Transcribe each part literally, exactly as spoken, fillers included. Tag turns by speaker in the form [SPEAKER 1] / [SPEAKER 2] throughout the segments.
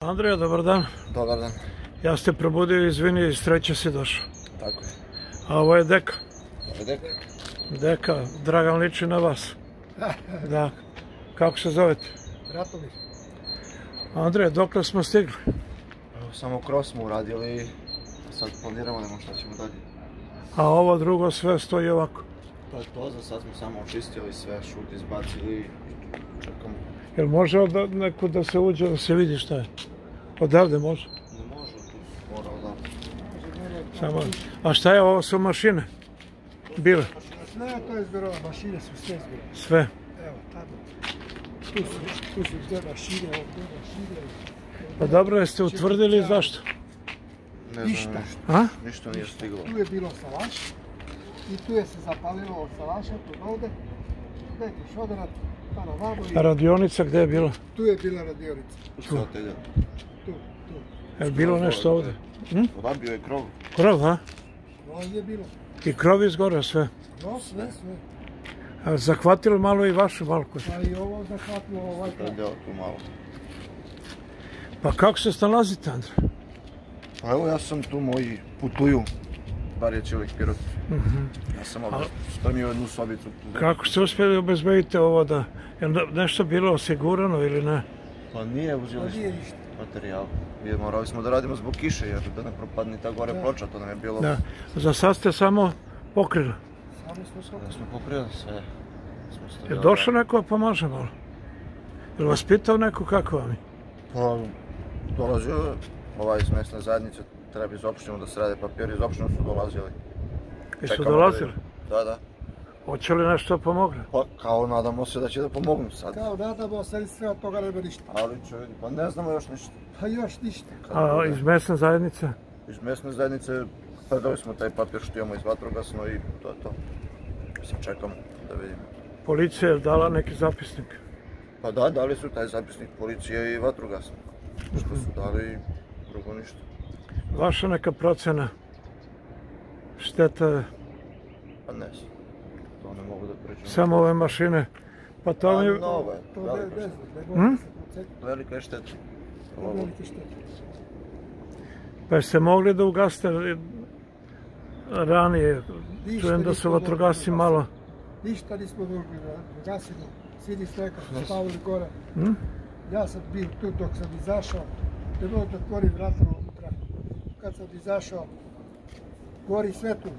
[SPEAKER 1] Andrija, dobar dan.
[SPEAKER 2] Dobar dan.
[SPEAKER 1] Ja ste probudio, izvini, iz treće si došao.
[SPEAKER 2] Tako je.
[SPEAKER 1] A ovo je Deka.
[SPEAKER 2] Ovo je Deka.
[SPEAKER 1] Deka, Dragan liči na vas. Da. Kako se zovete?
[SPEAKER 3] Ratović.
[SPEAKER 1] Andrija, dokle smo stigli?
[SPEAKER 2] Samo cross smo uradili, sad planiramo nemo šta ćemo dalje.
[SPEAKER 1] A ovo drugo sve stoji ovako?
[SPEAKER 2] To je to, za sad smo samo očistili sve, šut izbacili i čekamo.
[SPEAKER 1] Jel može od neko da se uđe, da se vidi šta je? Odavde može?
[SPEAKER 2] Ne može, tu mora odavde.
[SPEAKER 1] Samo. A šta je ovo, su mašine? Bile?
[SPEAKER 3] Ne, to je zbirova, mašine su sve zbirova.
[SPEAKER 1] Sve?
[SPEAKER 3] Evo, tamo. Tu su, tu su sve mašine, ovdje mašine.
[SPEAKER 1] Pa dobro, jeste utvrdili zašto?
[SPEAKER 2] Ne znam
[SPEAKER 3] Ništa.
[SPEAKER 2] ništa.
[SPEAKER 1] A?
[SPEAKER 2] Ništa nije stiglo.
[SPEAKER 3] Tu je bilo salaš i tu je se zapalilo od salaša, tu ovdje. Neki šoderat, pa na vamo i...
[SPEAKER 1] A radionica gde je bila?
[SPEAKER 3] Tu je bila radionica.
[SPEAKER 2] Tu su hotelja.
[SPEAKER 3] Tu, tu.
[SPEAKER 1] Je bilo nešto ovde? Hm?
[SPEAKER 2] Odabio je krov.
[SPEAKER 1] Krov, a?
[SPEAKER 3] Ovdje je bilo.
[SPEAKER 1] I krov izgore sve?
[SPEAKER 3] No, sve, sve.
[SPEAKER 1] A zahvatilo malo i vašu malku?
[SPEAKER 3] Pa i ovo zahvatilo ovaj
[SPEAKER 2] To je
[SPEAKER 3] kraj.
[SPEAKER 2] deo tu malo.
[SPEAKER 1] Pa kako se snalazite, Andrej?
[SPEAKER 2] Pa evo ja sam tu, moji putuju. Bar je čelik pirot. Ja sam ovdje strmio jednu sobicu.
[SPEAKER 1] Kako ste uspjeli obezbediti ovo da... Je nešto bilo osigurano ili ne?
[SPEAKER 2] Pa nije,
[SPEAKER 3] Pa
[SPEAKER 2] uzeli smo
[SPEAKER 3] nije ništa.
[SPEAKER 2] materijal. Jer morali smo da radimo zbog kiše, jer da ne propadne ta gore ploča, to nam je bilo...
[SPEAKER 1] Da. Za sad ste samo pokrili.
[SPEAKER 3] Samo smo sve.
[SPEAKER 2] Da smo pokrili sve.
[SPEAKER 1] Je došao neko da pomaže malo? Je vas pitao neko kako vam je?
[SPEAKER 2] Pa, dolazio ovaj iz mesne zajednice, treba iz opštine da se rade papiri, iz opštine su dolazili.
[SPEAKER 1] Jesu
[SPEAKER 2] Čekamo
[SPEAKER 1] dolazili?
[SPEAKER 2] Da, da.
[SPEAKER 1] Hoće li nešto pomogne?
[SPEAKER 2] Pa, kao nadamo se da će da pomognu sad.
[SPEAKER 3] Kao nadamo se, sve od toga nema ništa.
[SPEAKER 2] Ali će vidi, pa ne znamo još ništa.
[SPEAKER 3] Pa još ništa.
[SPEAKER 1] A iz mesne zajednice?
[SPEAKER 2] Iz mesne zajednice predali smo taj papir što imamo iz vatrogasno i to je to. Sad čekamo da vidimo.
[SPEAKER 1] Policija je dala neki zapisnik?
[SPEAKER 2] Pa da, dali su taj zapisnik policije i vatrogasno. Što su dali, drugo ništa.
[SPEAKER 1] Vaša neka procena šteta je
[SPEAKER 2] Pa ne znam, to ne mogu da pričam.
[SPEAKER 1] samo ove mašine. Pa to mi...
[SPEAKER 2] A nove,
[SPEAKER 3] To ne,
[SPEAKER 2] velika
[SPEAKER 3] ne
[SPEAKER 2] šteta.
[SPEAKER 3] znam, ne mogu se procetiti.
[SPEAKER 2] Velika je šteta.
[SPEAKER 3] To je velike štete.
[SPEAKER 1] Pa jeste mogli da ugasite ranije?
[SPEAKER 3] Ništa
[SPEAKER 1] Čujem da
[SPEAKER 3] nismo
[SPEAKER 1] su
[SPEAKER 3] mogli
[SPEAKER 1] vatrogasci
[SPEAKER 3] da
[SPEAKER 1] malo...
[SPEAKER 3] Ništa nismo mogli da gasili. Sidi streka, spavali gore.
[SPEAKER 1] Hm?
[SPEAKER 3] Ja sam bio tu dok sam izašao. Trebalo da otvori vrata unutra. Kad sam izašao, gori sve tu.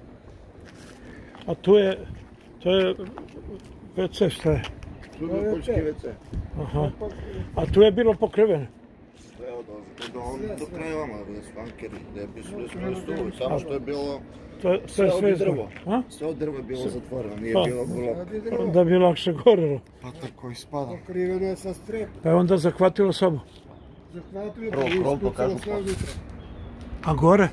[SPEAKER 1] A tu je... To je... ve ce šta je?
[SPEAKER 2] Tu je poljski ve ce.
[SPEAKER 1] Aha. A tu je bilo pokriveno?
[SPEAKER 2] Sve od ovdje, do, on, do kraja vama, gdje su ankeri, gdje su gdje su bili stulovi, samo što je bilo...
[SPEAKER 1] To je
[SPEAKER 2] Sve
[SPEAKER 1] sve
[SPEAKER 2] od drvo.
[SPEAKER 1] A?
[SPEAKER 2] Sve od drva je bilo zatvoreno, nije
[SPEAKER 1] Pa.
[SPEAKER 2] bilo bilo...
[SPEAKER 1] Da bi lakše gorilo.
[SPEAKER 2] Pa tako i spada.
[SPEAKER 3] Pokriveno je sa strepom.
[SPEAKER 1] Pa je onda zahvatilo sobu.
[SPEAKER 3] Zahvatilo
[SPEAKER 2] Prvo
[SPEAKER 3] je
[SPEAKER 2] krov, pa
[SPEAKER 3] ispucalo
[SPEAKER 2] kažu
[SPEAKER 3] sve
[SPEAKER 2] pa.
[SPEAKER 3] unutra.
[SPEAKER 1] A gore?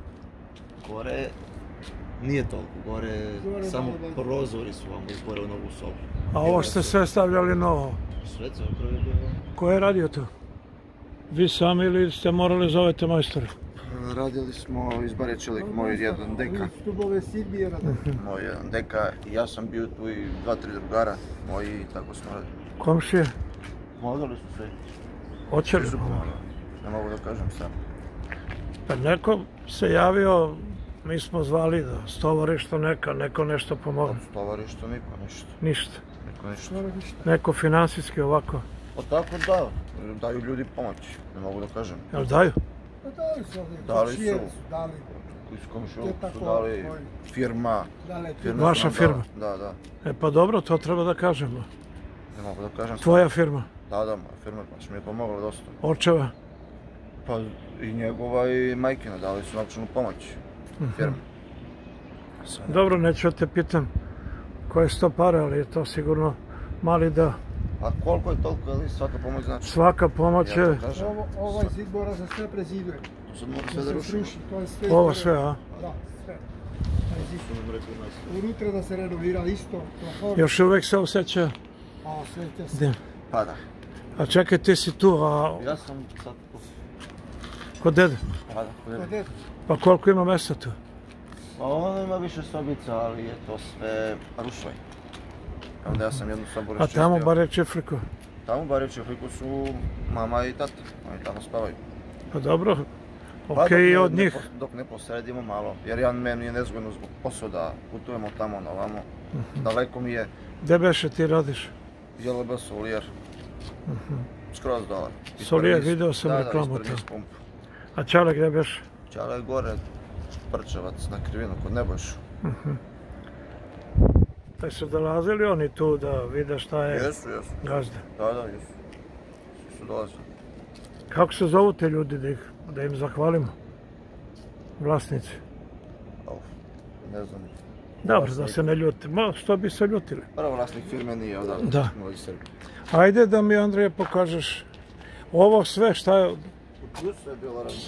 [SPEAKER 2] Gore nije toliko, gore
[SPEAKER 3] Gore
[SPEAKER 2] samo
[SPEAKER 3] malo manje.
[SPEAKER 2] prozori su vam izgore u novu sobu.
[SPEAKER 1] A ovo ste sve stavljali novo.
[SPEAKER 2] Sve se prvo je bilo...
[SPEAKER 1] Ko je radio to? Vi sami ili ste morali zovete majstora?
[SPEAKER 2] Radili smo iz Bare Čelik, moj jedan deka.
[SPEAKER 3] Stubove Sidbije radili.
[SPEAKER 2] Moj jedan deka i ja sam bio tu i dva, tri drugara moji i tako smo radili.
[SPEAKER 1] Komšije?
[SPEAKER 2] Pomagali su sve.
[SPEAKER 1] Hoće li?
[SPEAKER 2] Svi su pomagali. Ne mogu da kažem sam.
[SPEAKER 1] Pa neko se javio, mi smo zvali da stovarišto neka, neko nešto pomogne.
[SPEAKER 2] Stovarišto niko, ništa.
[SPEAKER 1] Ništa.
[SPEAKER 2] Niko ništa.
[SPEAKER 3] Skoro ništa.
[SPEAKER 1] Neko finansijski ovako.
[SPEAKER 2] Pa tako da, daju ljudi pomoć, ne mogu da kažem.
[SPEAKER 1] Jel daju?
[SPEAKER 3] Pa dali su ovdje.
[SPEAKER 2] Dali
[SPEAKER 3] komšije
[SPEAKER 2] su.
[SPEAKER 3] Dali.
[SPEAKER 2] Iz komšiju
[SPEAKER 3] Te tako,
[SPEAKER 2] su dali
[SPEAKER 3] moji.
[SPEAKER 2] firma.
[SPEAKER 3] Dali tu.
[SPEAKER 2] firma
[SPEAKER 1] Vaša
[SPEAKER 2] su nam
[SPEAKER 1] firma?
[SPEAKER 2] dala- Da, da.
[SPEAKER 1] E pa dobro, to treba da kažemo.
[SPEAKER 2] Ne mogu da kažem.
[SPEAKER 1] Tvoja firma?
[SPEAKER 2] Da, da, moja firma, baš mi je pomogla dosta.
[SPEAKER 1] Očeva?
[SPEAKER 2] Pa i njegova i majkina dali su novčanu pomoć. Firma. Sad,
[SPEAKER 1] Dobro, neću da te pitam koje su to pare, ali je to sigurno mali da
[SPEAKER 2] Pa koliko je toliko, ali svaka pomoć znači.
[SPEAKER 1] svaka pomoć
[SPEAKER 2] Ja
[SPEAKER 1] je...
[SPEAKER 2] to kažem.
[SPEAKER 3] Ovo, ovaj zid mora se sve preziduje.
[SPEAKER 2] To sad mora sve
[SPEAKER 3] Da
[SPEAKER 2] da
[SPEAKER 3] se
[SPEAKER 2] rušimo.
[SPEAKER 3] sruši, to je sve.
[SPEAKER 1] Ovo
[SPEAKER 3] iz
[SPEAKER 1] sve,
[SPEAKER 3] drva.
[SPEAKER 1] a?
[SPEAKER 3] Da, sve. Taj zid.
[SPEAKER 2] Su nam rekli nas.
[SPEAKER 3] Unutra da se renovira isto. Prohor.
[SPEAKER 1] Još uvek se osjeća...
[SPEAKER 3] A sve te se.
[SPEAKER 1] Gdje?
[SPEAKER 2] Pa da.
[SPEAKER 1] A čekaj, ti si tu, a
[SPEAKER 2] Ja sam sad tu.
[SPEAKER 1] kod dede?
[SPEAKER 2] Pa da,
[SPEAKER 3] To
[SPEAKER 2] vidim.
[SPEAKER 3] dete.
[SPEAKER 1] Pa koliko ima mesta tu?
[SPEAKER 2] Pa ono ima više sobica, ali je to sve rušvaj. Onda ja sam jednu sobu
[SPEAKER 1] A
[SPEAKER 2] raščistio.
[SPEAKER 1] tamo bar je čifriko.
[SPEAKER 2] Tamo u Baričeviku su mama i tata, oni tamo spavaju.
[SPEAKER 1] Pa dobro,
[SPEAKER 2] Pa
[SPEAKER 1] okej i
[SPEAKER 2] dok ne-
[SPEAKER 1] od
[SPEAKER 2] ne
[SPEAKER 1] njih.
[SPEAKER 2] pos- Dok ne posredimo malo, jer ja meni je nezgodno zbog posla da putujemo tamo na ovamo. Daleko mi je
[SPEAKER 1] Gde beše ti radiš?
[SPEAKER 2] J L B Solijer. Skroz dole. Ispred
[SPEAKER 1] Solijer,
[SPEAKER 2] niz-
[SPEAKER 1] video sam
[SPEAKER 2] da, da,
[SPEAKER 1] reklamu
[SPEAKER 2] ispred
[SPEAKER 1] tamo.
[SPEAKER 2] niz pump.
[SPEAKER 1] A Čale gde beše?
[SPEAKER 2] Čala je gore, Prčevac na Krivinu, kod Nebojšu.
[SPEAKER 1] Da su dolazili oni tu da vide šta je
[SPEAKER 2] Jesu, jesu.
[SPEAKER 1] gazda.
[SPEAKER 2] Da, da, jesu. Svi su dolazili.
[SPEAKER 1] Kako se zovu te ljudi da, ih, da im zahvalimo? Vlasnici.
[SPEAKER 2] Au, ne znam.
[SPEAKER 1] Dobro, da se ne ljuti. Ma, što bi se ljutili?
[SPEAKER 2] Prvo vlasnik firme nije odavde.
[SPEAKER 1] Da.
[SPEAKER 2] Moj Srbi.
[SPEAKER 1] Ajde da mi, Andrije, pokažeš ovo sve šta je,
[SPEAKER 2] U plusu je bilo ranije.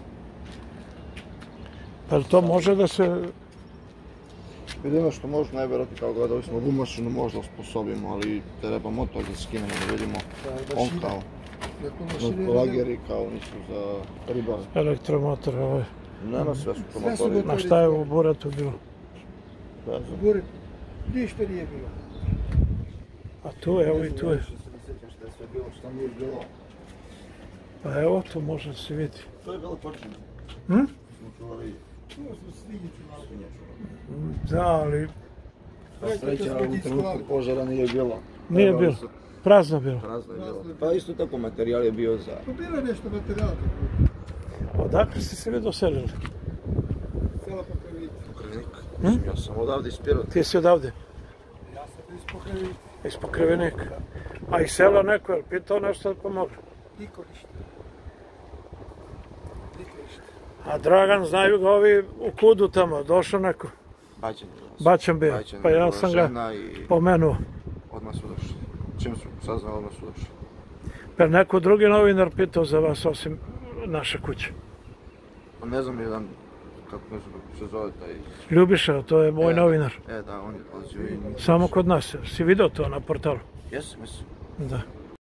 [SPEAKER 1] pa to može da se,
[SPEAKER 2] Vidimo što možda najvjerojatnije kao gledali smo ovu mašinu možda osposobimo, ali treba motor da skinemo da vidimo. On kao, lageri kao nisu za ribare.
[SPEAKER 1] elektromotor, ovaj.
[SPEAKER 2] Nema, sve su to
[SPEAKER 3] Sve su
[SPEAKER 2] motori.
[SPEAKER 3] gotovi.
[SPEAKER 1] Ma šta je u Buratu bilo?
[SPEAKER 2] Ne znam.
[SPEAKER 3] Buri, ništa nije bilo.
[SPEAKER 1] A tu je, evo i tu je.
[SPEAKER 2] Ne sjećam šta je sve bilo, šta nije bilo.
[SPEAKER 1] Pa evo, tu može da se vidi.
[SPEAKER 2] To je bilo počinje.
[SPEAKER 1] Hm?
[SPEAKER 2] Smo čuvali
[SPEAKER 3] Tu smo svinje čuvali.
[SPEAKER 2] svinjaču.
[SPEAKER 1] Da, ali
[SPEAKER 2] Pa sreća, u trenutku požara nije bilo.
[SPEAKER 1] nije
[SPEAKER 2] Trebali
[SPEAKER 1] bilo.
[SPEAKER 2] su-
[SPEAKER 1] Prazno bilo.
[SPEAKER 2] Prazno je bilo. Pa isto tako materijal je bio za...
[SPEAKER 3] Pa bilo je nešto materijala.
[SPEAKER 1] Odakle ste se vi doselili?
[SPEAKER 3] Sela Pokrevica.
[SPEAKER 2] Pokrevenik.
[SPEAKER 1] Hm?
[SPEAKER 2] Ja sam odavde iz Pirota.
[SPEAKER 1] Ti si odavde?
[SPEAKER 3] Ja sam iz Pokrevica.
[SPEAKER 1] Iz Pokrevenika. A iz sela neko je pitao nešto da pomogne?
[SPEAKER 3] Niko ništa. Niko ništa.
[SPEAKER 1] A Dragan, znaju ga ovi u kudu tamo, došao neko.
[SPEAKER 2] Baćan je bilo.
[SPEAKER 1] Baćan bio,
[SPEAKER 2] Baćan je
[SPEAKER 1] pa ja
[SPEAKER 2] bila
[SPEAKER 1] sam ga
[SPEAKER 2] žena i
[SPEAKER 1] pomenuo.
[SPEAKER 2] odmah su došli. Čim su saznali, odmah su došli.
[SPEAKER 1] Pa neko drugi novinar pitao za vas osim naše kuće.
[SPEAKER 2] Pa ne znam jedan, kako ne znam kako se zove taj...
[SPEAKER 1] Ljubiša, to je moj
[SPEAKER 2] E,
[SPEAKER 1] novinar.
[SPEAKER 2] E, da, on je dolazio i...
[SPEAKER 1] Samo kod nas. Si vidio to na portalu?
[SPEAKER 2] Jesam, jesam.
[SPEAKER 1] Da.